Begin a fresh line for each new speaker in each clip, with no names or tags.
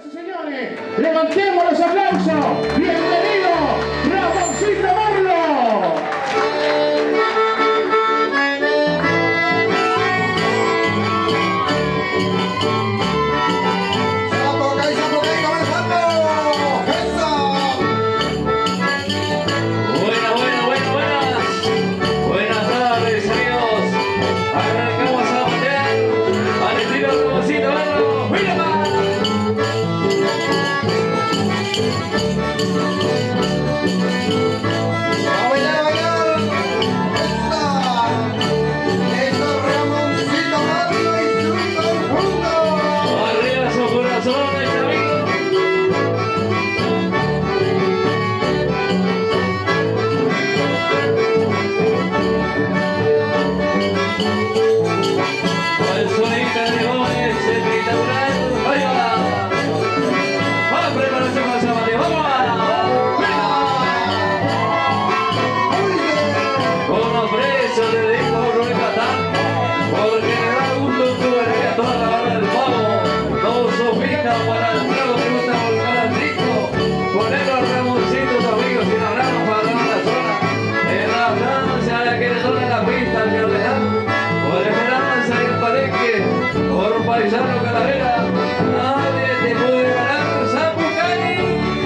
Señores, levantemos los aplausos. Bienvenido, Ramoncito Merlo.
Paisano Calavera, nadie te puede ganar, Zapucay.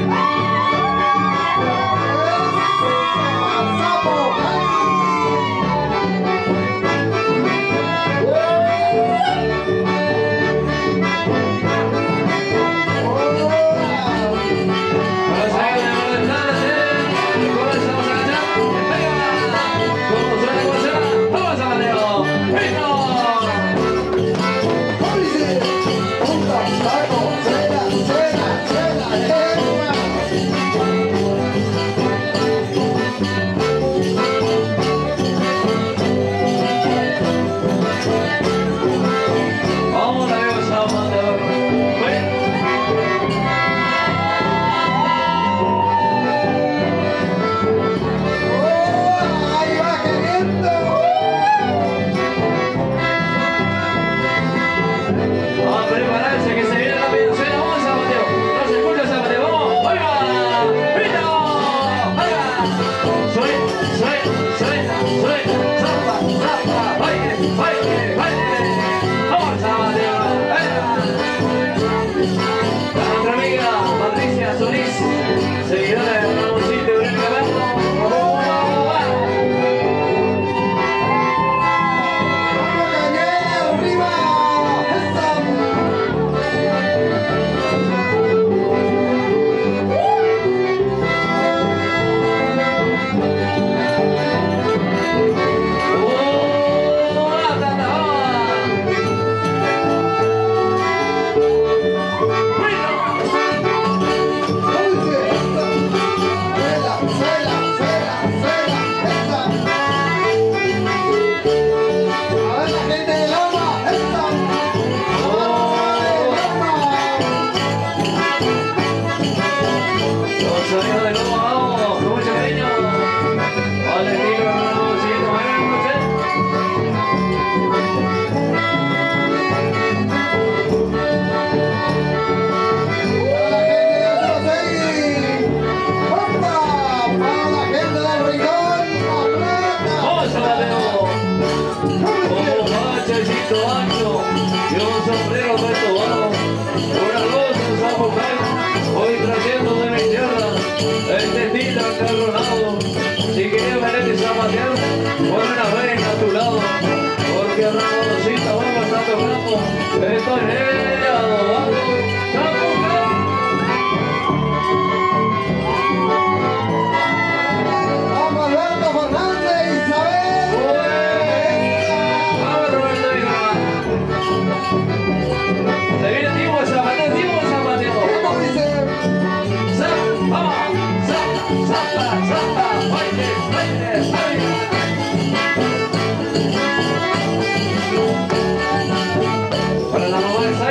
Hoy trayendo de mi tierra este tita encarronado. Si quieres venir a patear, pon una vena a tu lado, porque Ramoncito vamos a estar tocando. Estoy negado, para la mamá de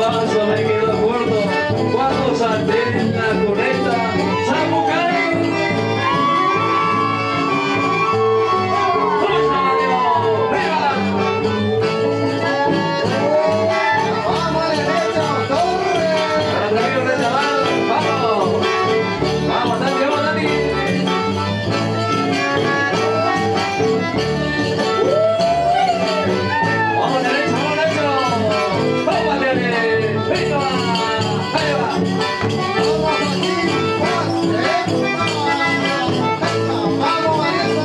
paso me quedo corto cuando salté en la cuneta. ¡Zapucay! ¡Vamos a Dios! ¡Viva!
¡Vamos a la derecha, torre!
¡Para el de chaval! ¡Vamos! ¡Vamos, Tati! ¡Vamos, Tati! ¡Vamos derecho! ¡Vamos derecho! ¡Vamos, Tati! ¡Venga! ¡Ahí va!
¡Vamos aquí! ¡Vamos, Vanessa!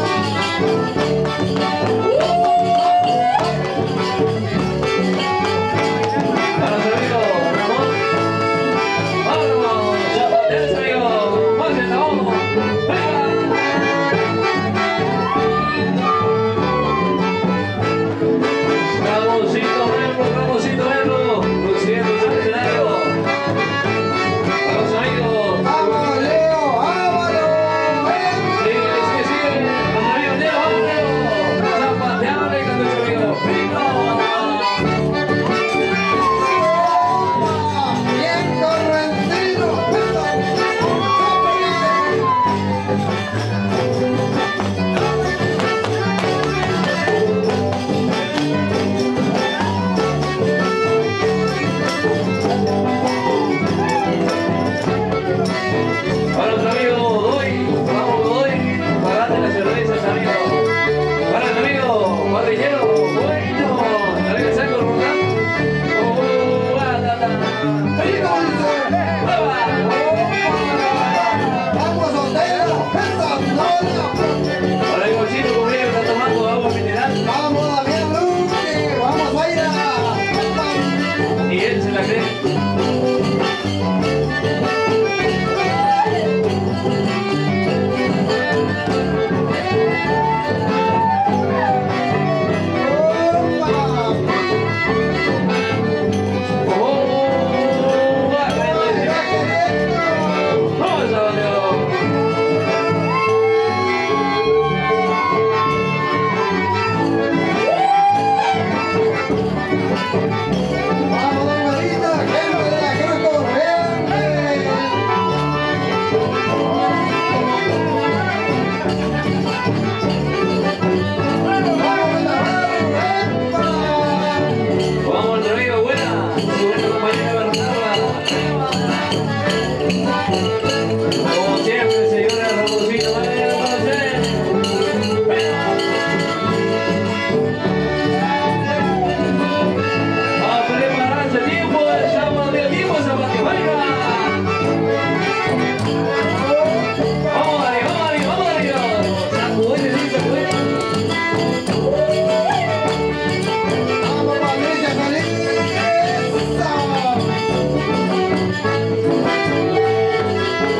Para su amigo Ramón. ¡Vámonos! ¡Zapateros, amigo! ¡Pasen, vamos! ¡Venga! Ramosito Verbo, luciendo el escenario. Vamos, amigos.
¡Vamos, Leo! ¡Vámonos!
Sigue. Vamos, amigos, Leo, vamos, Leo. Zapateable con nuestro amigo Pino.
¡Bien correntino!
Para nuestro amigo Godoy, vamos Godoy, pagate las cervezas, amigo. Para nuestro amigo Guardillero, bueno, ¿alguien sabe con Rondán?
¡Vamos, Otero! ¡Esa nola!
Para el bolsito conmigo está tomando agua mineral
¡Vamos, Damián Luque! ¡Vamos, Mayra!
y él se la cree. Vamos a Dios.
¡Vamos, Don Marita! ¡Gente de la Cruz Corriente! ¡Vamos, Navarro!
Vamos nuestro amigo Buena, su buena compañera Bernarda. Como siempre, señora Ramoncito, vaya a conocer. A prepararse tiempo, estamos de tiempo, Zapateo, venga. Vamos, Darío, vamos, Darío. Sacude, sí, sacude.
¡Vamos, Patricia Feliz!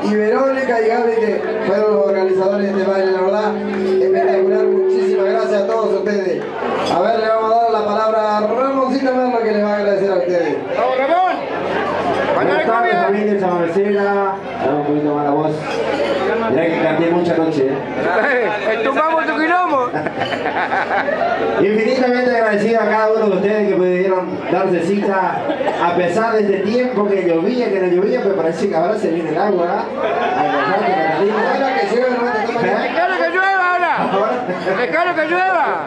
y Verónica y Gaby, que fueron los organizadores de este baile, la verdad, espectacular. Muchísimas gracias a todos ustedes. A ver, le vamos a dar la palabra a Ramoncito Merlo, que les va a agradecer a ustedes.
¡Vamos, Ramón!
Buenas tardes, familia de San Marcela. Dame un poquito más la voz. Ya que canté mucha noche.
¡Estumbamos tu quilombo!
Infinitamente agradecido a cada uno de ustedes que pudieron darse cita a pesar de este tiempo que llovía, que no llovía, pero parece que ahora se viene el agua.
Ahora que llueve, no te toman.
¡Déjalo que llueva ahora! ¡Déjalo que llueva!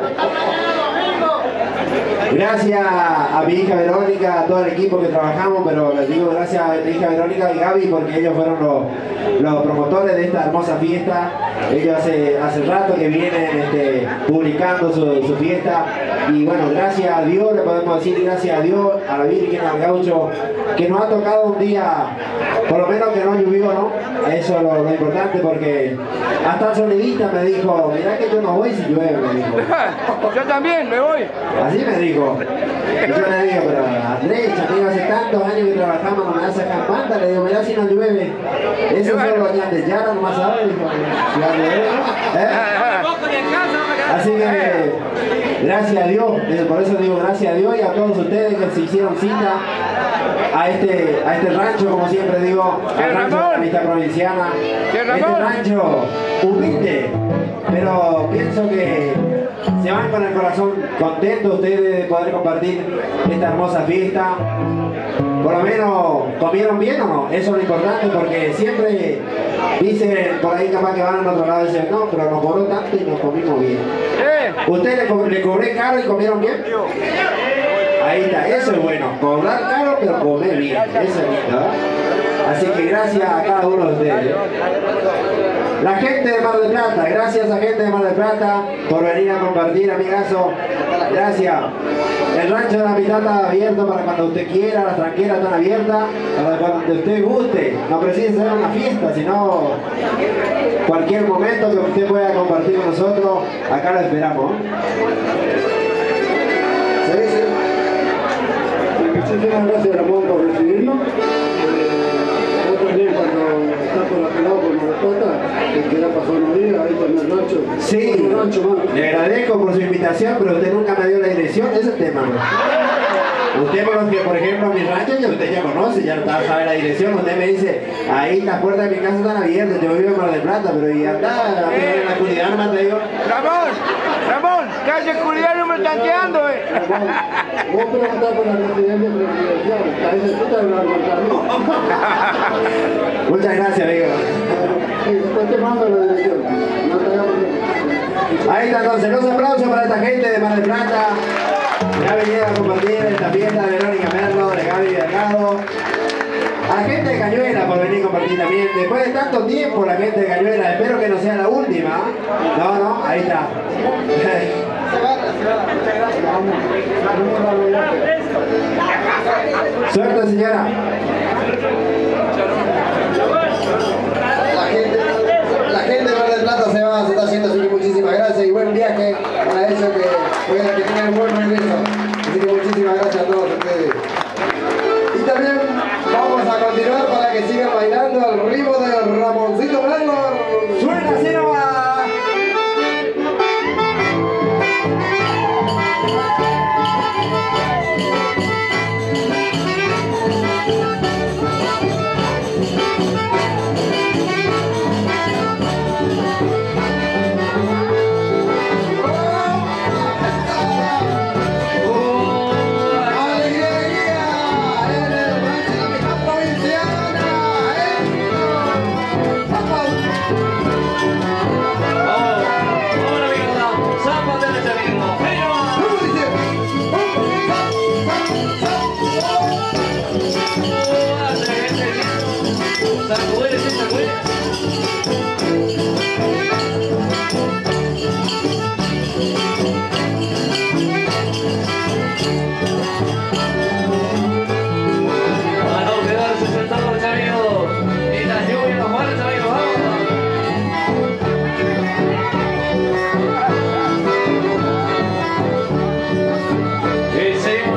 Gracias a mi hija Verónica, a todo el equipo que trabajamos, pero les digo gracias a mi hija Verónica y Gaby porque ellos fueron los promotores de esta hermosa fiesta. Ellos hace rato que vienen publicando su fiesta y bueno, gracias a Dios, le podemos decir gracias a Dios, a la Virgen, al Gaucho, que nos ha tocado un día, por lo menos que no llovió, ¿no? Eso es lo importante porque hasta el sonidista me dijo, mirá que yo no voy si llueve, me dijo.
Yo también, me voy.
Así me dijo. Y yo le digo, pero Andrés, amigo, hace tantos años que trabajamos, no me hace campanta, le digo, mirá si no llueve. Eso fue lo que antes ya nomás sabe, dijo, si va a llover, Así que, gracias a Dios, por eso digo gracias a Dios y a todos ustedes que se hicieron cita a este rancho, como siempre digo, al rancho de la Amistad Provinciana. Este rancho humilde, pero pienso que se van con el corazón contentos ustedes de poder compartir esta hermosa fiesta. Por lo menos, ¿comieron bien o no? Eso es lo importante porque siempre dicen por ahí capaz que van al otro lado y dicen, no, pero nos cobró tanto y nos comimos bien. ¿Ustedes le cobré caro y comieron bien? Ahí está, eso es bueno, cobrar caro pero comer bien, eso es lindo, ¿eh? Así que gracias a cada uno de ustedes. La gente de Mar del Plata, gracias a gente de Mar del Plata por venir a compartir, amigazo. Gracias. El rancho de la Amistad está abierto para cuando usted quiera, las tranqueras están abiertas para cuando usted guste. No precisa ser una fiesta, sino cualquier momento que usted pueda compartir con nosotros, acá lo esperamos.
Muchísimas gracias, Ramón, por recibirnos. Vos también, cuando estás por la pelada por Mar del Plata, que quiera pasar unos días ahí con el rancho.
Sí, le agradezco por su invitación, pero usted nunca me dio la dirección, ese es el tema. Usted, por ejemplo, mi rancho, usted ya conoce, ya sabe la dirección. Usted me dice, ahí las puertas de mi casa están abiertas, yo vivo en Mar del Plata, pero y anda, en la comunidad nomás te digo.
Ramón, calle Culiano me tanteando,
Vos preguntás por la residencia presidencial, ahí necesitas hablar con Carlos.
Muchas gracias, amigo.
Sí, después te mando la dirección. No te hagas.
Ahí está entonces, los aplausos para esta gente de Mar del Plata que ha venido a compartir esta fiesta de Verónica Merlo, de Gaby Delgado. A la gente de Cañuela por venir a compartir también. Después de tanto tiempo la gente de Cañuela, espero que no sea la última. No, ahí está. Suerte, señora.
La gente de Mar del Plata se está haciendo, así que muchísimas gracias y buen viaje para ellos, que tengan un buen regreso. Así que muchísimas gracias a todos ustedes. Y también vamos a continuar para que sigan bailando al ritmo de Ramoncito Merlo.
¡Suena, así nomás!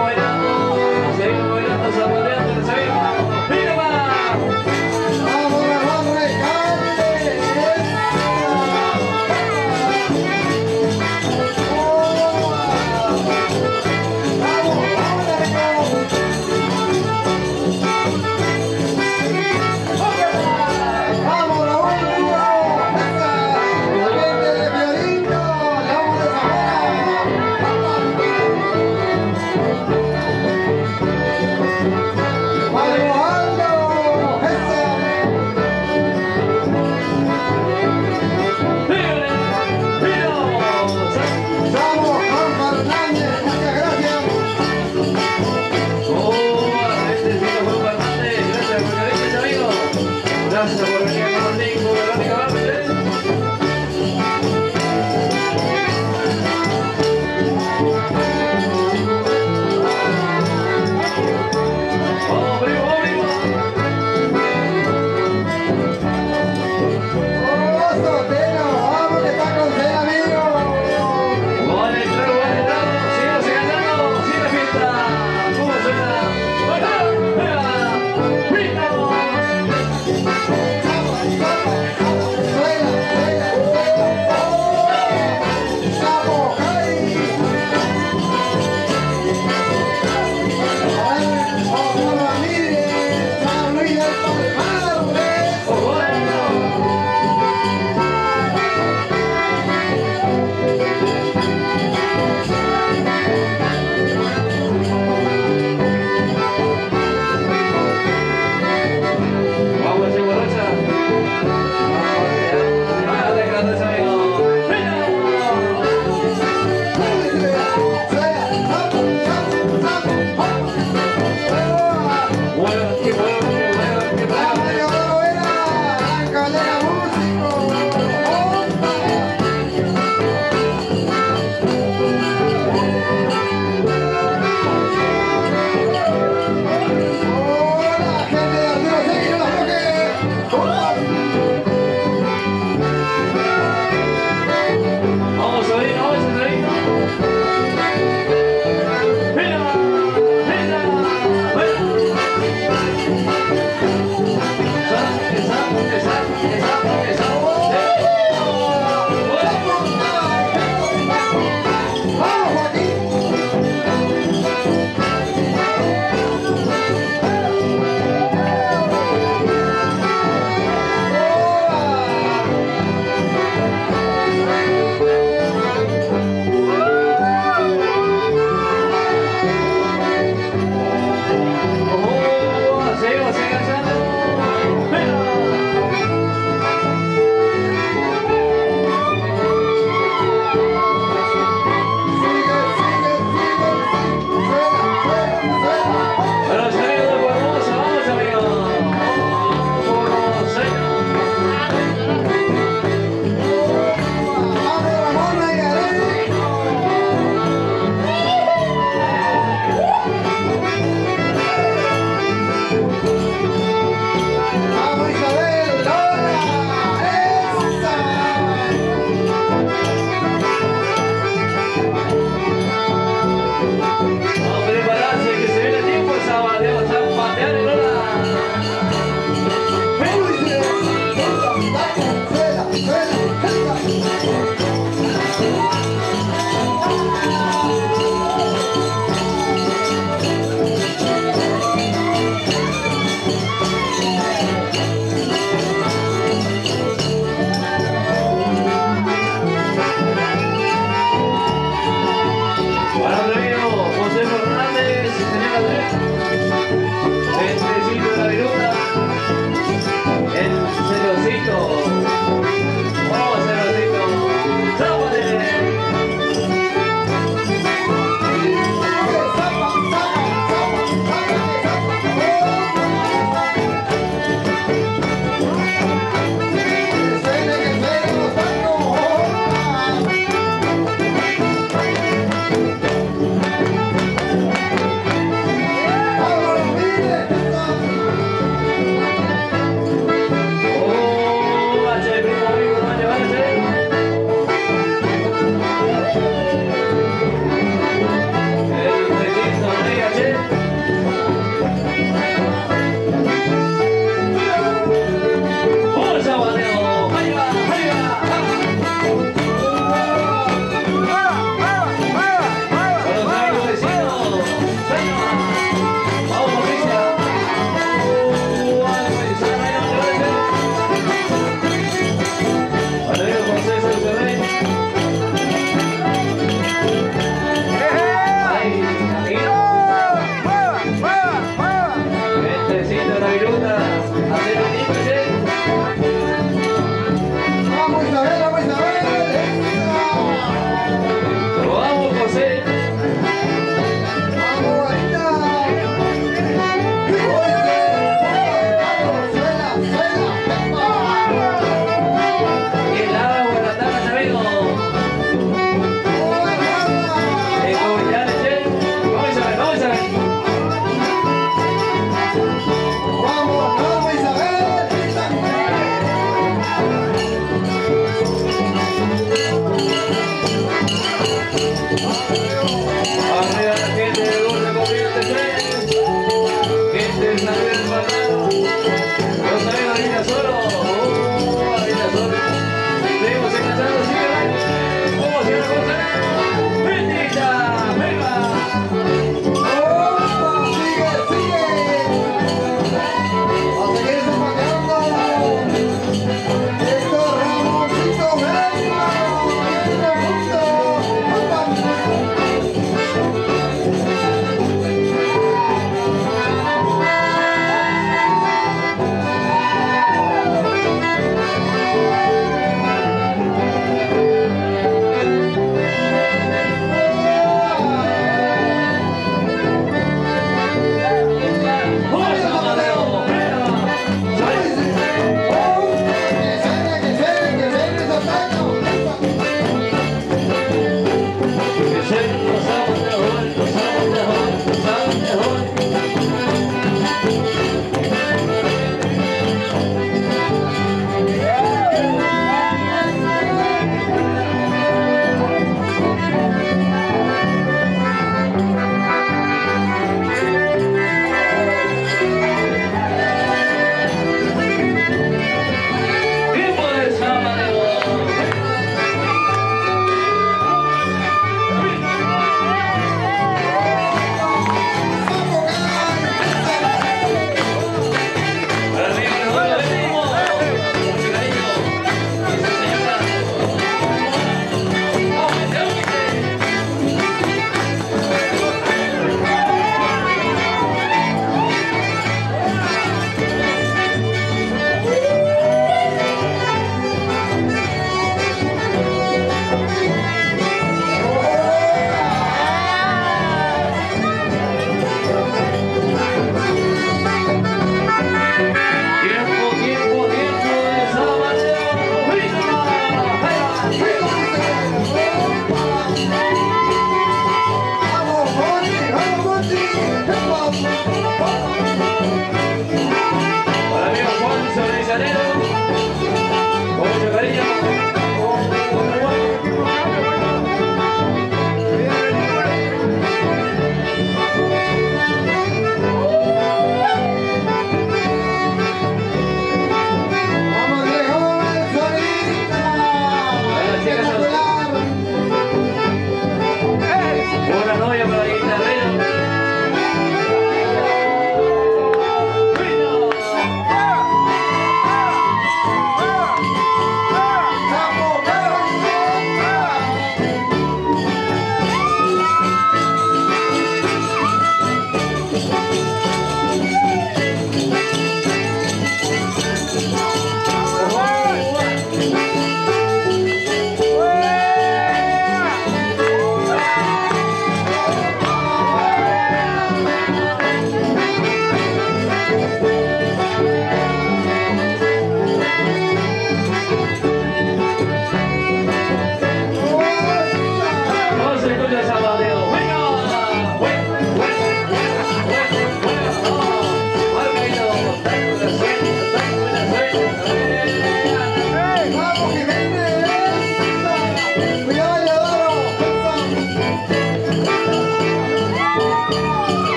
¡Vamos!
Gracias por venir a compartir con Verónica Vázquez. Vamos, primo, primo.
¡Vamos, Teno! ¡Vamos, que está con cena, amigo!
Vale, entrado, síganse cantando, sigue la fiesta. ¿Cómo suena?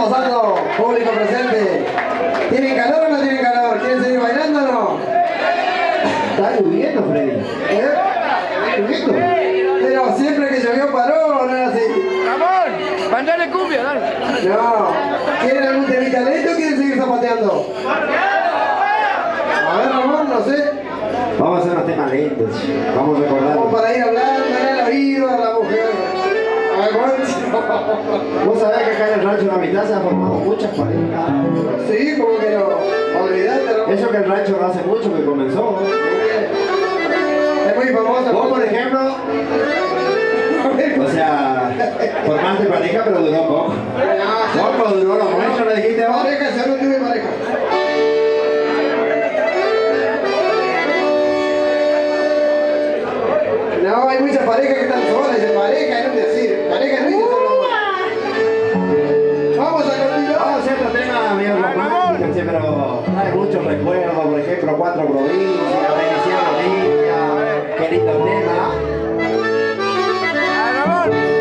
pasando, público presente? ¿Tienen calor o no tienen calor? ¿Quieren seguir bailando o no?
Está lloviendo, Freddy.
¿Eh?
¿Lloviendo?
Pero siempre que llovió paró, no era así.
Ramón, mandale cumbia, dale.
No. ¿Quieren algún temita lento o quieren seguir zapateando? A ver, Ramón, no sé.
Vamos a hacer unos temas lentos. Vamos a recordar.
Como para ir hablando en el oído a la mujer. A ver, ¿cómo?
Vos sabés que acá en el rancho de la mitad se han formado muchas parejas.
Sí, como que no. Olvidate, Ramón.
Eso que el rancho no hace mucho que comenzó.
Es muy famoso.
Vos, por ejemplo, o sea, formaste pareja pero duró poco. Poco duró lo mucho, ¿le dijiste vos?
Pareja, yo no tuve pareja. No, hay muchas parejas que están solas. Pareja es un decir. Pareja no dice solo. Vamos a continuar.
Vamos a hacer otro tema medio romántico, sí, pero hay muchos recuerdos, por ejemplo, 4 provincias, Bendición Olimpia, qué lindo tema.
Ramón.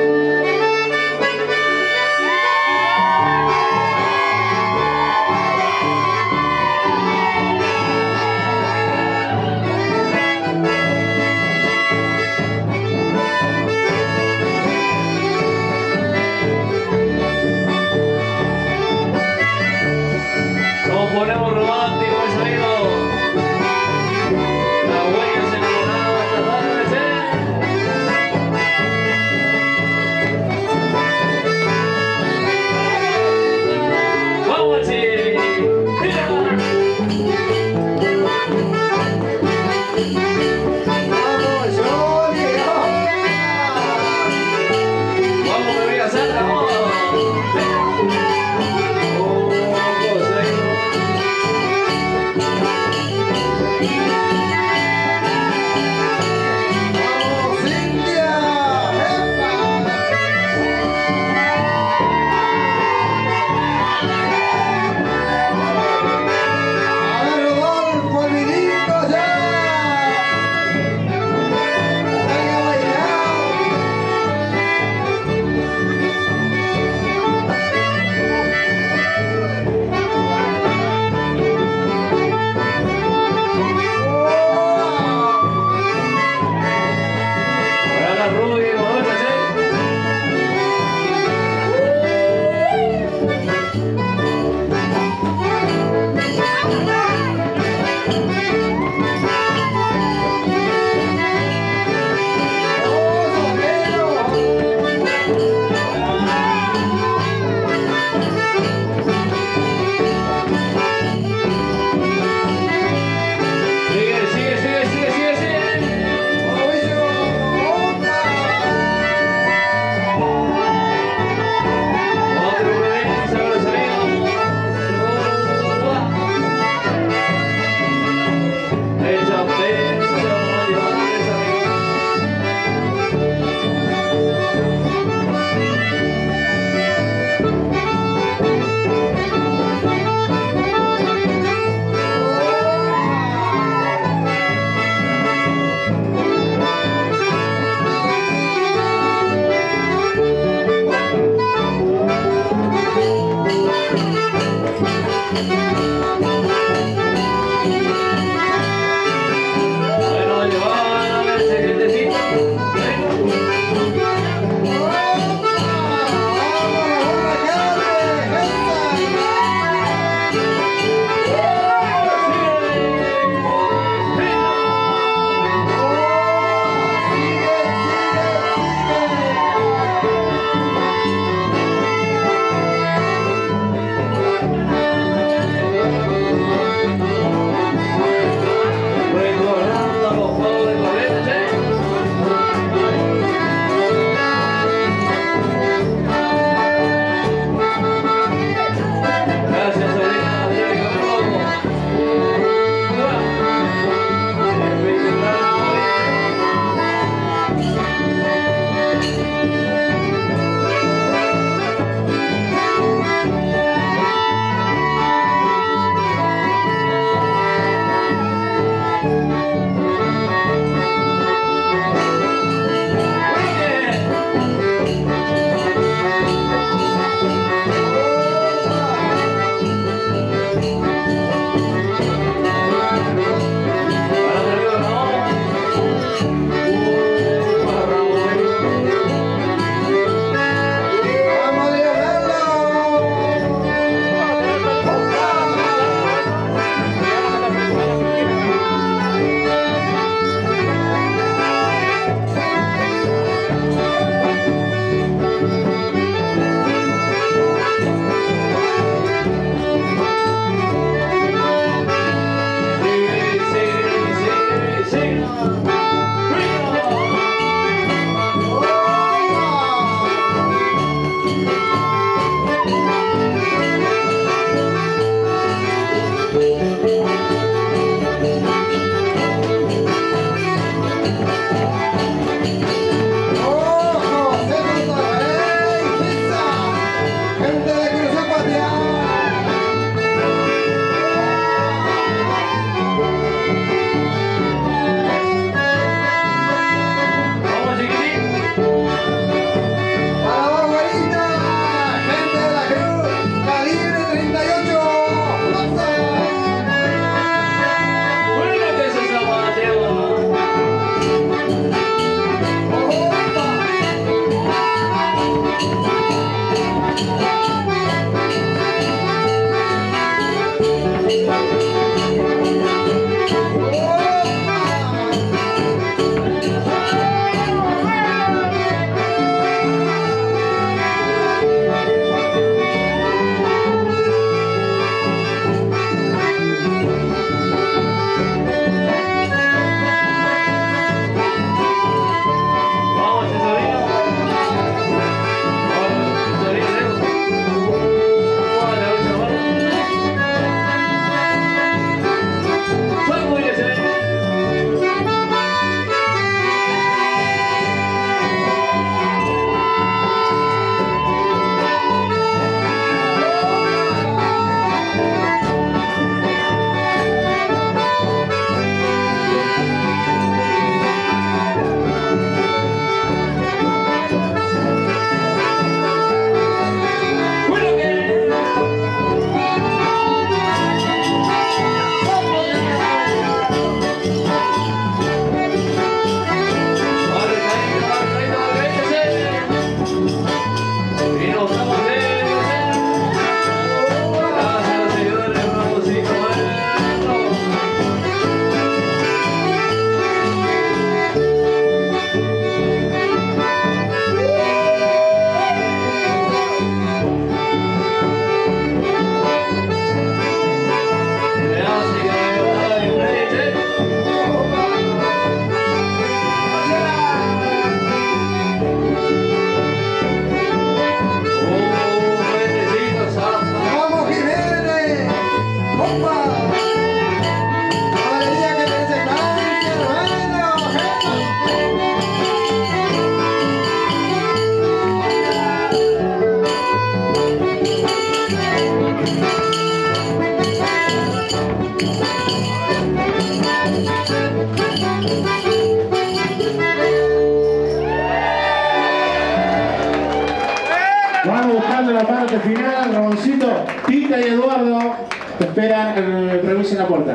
la parte final, Ramoncito, Tita y Eduardo te esperan el permiso en la puerta.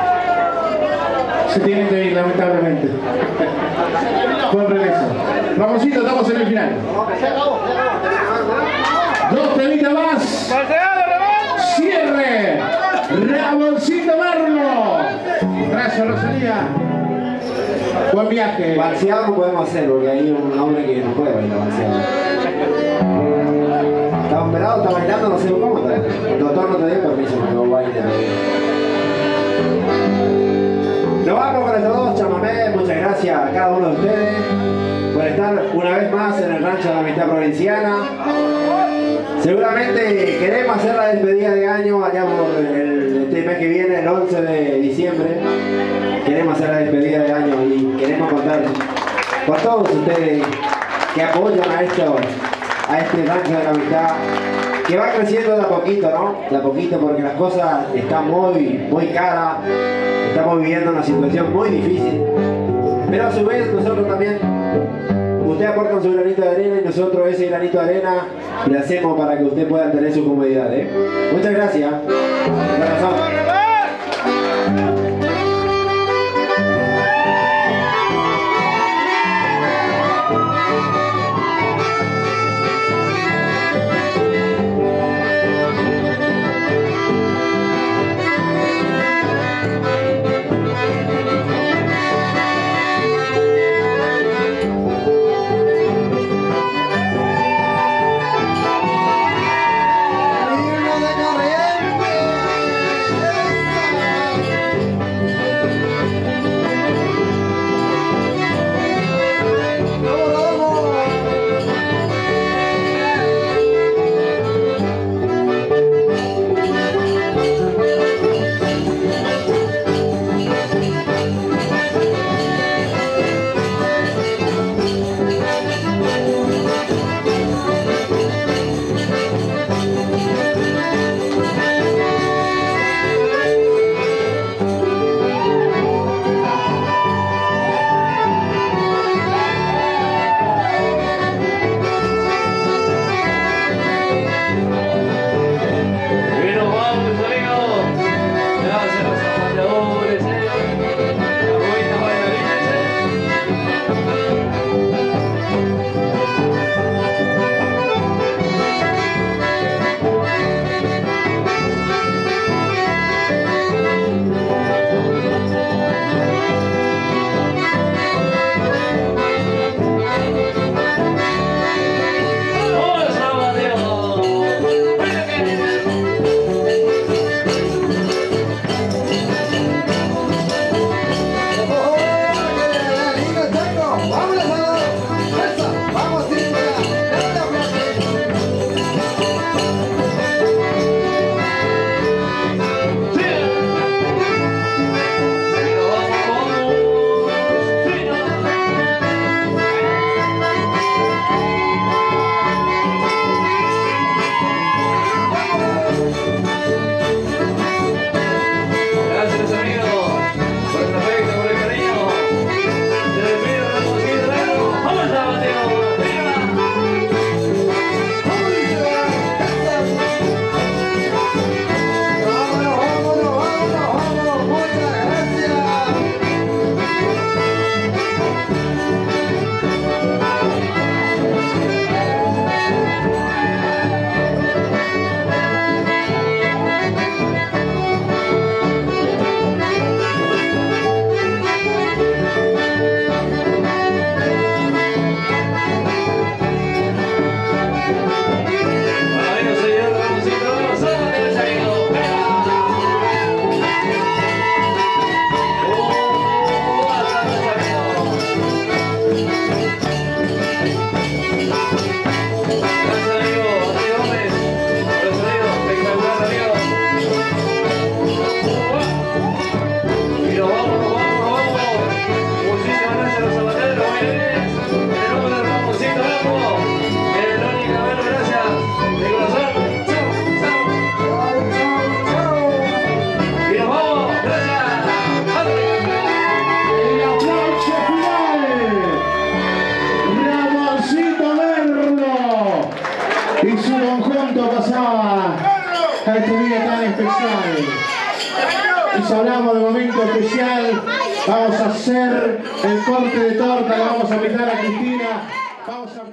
Se tienen que ir, lamentablemente. Buen regreso. Ramoncito, estamos en el final. Dos temitas más. Cierre. Ramoncito Merlo. Gracias, Rosalía. Buen viaje.
Balseado no podemos hacer porque hay un hombre que no puede bailar balseado. Está operado, está bailando, no sé cómo está. El doctor no te dio permiso que no baile. Nos vamos con estos dos chamamés. Muchas gracias a cada uno de ustedes por estar una vez más en el rancho de la Amistad Provinciana. Seguramente queremos hacer la despedida de año allá por este mes que viene, el 11 de diciembre. Queremos hacer la despedida de año y queremos contar con todos ustedes que apoyan a este rancho de la Amistad, que va creciendo de a poquito, ¿no? De a poquito, porque las cosas están muy caras, estamos viviendo una situación muy difícil, pero a su vez nosotros también, usted aporta su granito de arena y nosotros ese granito de arena le hacemos para que usted pueda tener su comodidad, ¿eh? Muchas gracias. Corazón.
Irnos de corriente.
a este día tan especial. Y si hablamos de momento especial, vamos a hacer el corte de torta, la vamos a invitar a Cristina. Vamos a